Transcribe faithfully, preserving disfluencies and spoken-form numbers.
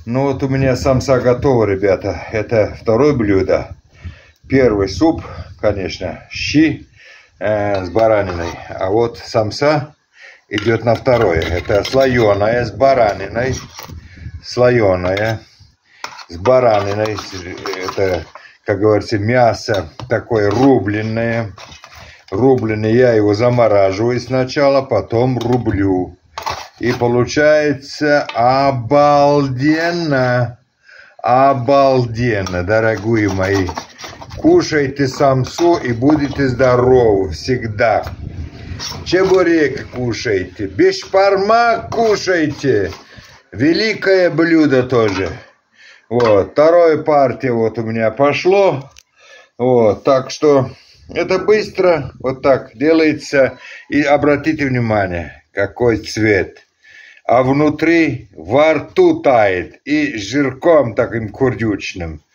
Ну вот у меня самса готова, ребята. Это второе блюдо. Первый суп, конечно, щи э, с бараниной. А вот самса идет на второе. Это слоеная с бараниной. Слоеная с бараниной. Это, как говорится, мясо такое рубленное. Рубленое. Я его замораживаю сначала, потом рублю. И получается обалденно. Обалденно, дорогие мои. Кушайте самсу и будете здоровы всегда. Чебурек кушайте. Бешбармак кушайте. Великое блюдо тоже. Вот. Вторая партия вот у меня пошло. Вот. Так что это быстро вот так делается. И обратите внимание, какой цвет. А внутри во рту тает. И жирком таким курдючным.